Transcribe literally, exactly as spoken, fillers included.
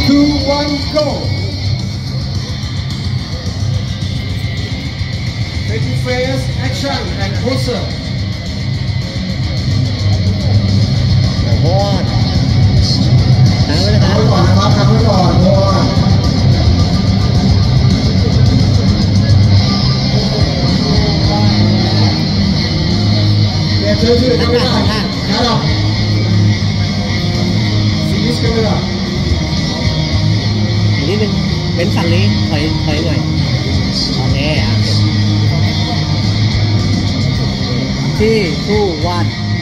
two one go ready face action and pose โอ้โหทางไว้นะคทำรับไว้ก่อนนะครับทำไว้ก่อนโอ้ยเดี๋ยวเชิญชื่อกันไม่ได้นะครับซีรีส์กันไม่ได้อีกนิดนึงเป็นฝั่งนี้ถอยถอยหน่อยโอเคอ่ะที่ทูวัน